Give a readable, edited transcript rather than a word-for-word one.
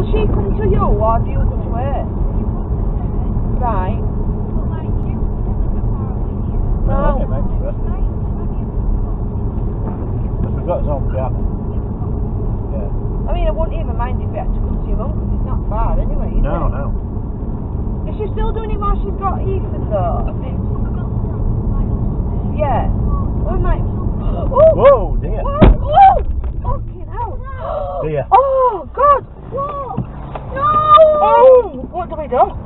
Will she come to you or do you come to her? Right. No. Because we've got his own piano. Yeah. I mean, I wouldn't even mind if we had to come to your mum because it's not far anyway, is it? No. Is she still doing it while she's got Ethan though? Yeah. We might. Oh! Whoa, dear. Whoa! Fucking hell. Dear. Oh, God. Whoa. No! Oh! What do we do?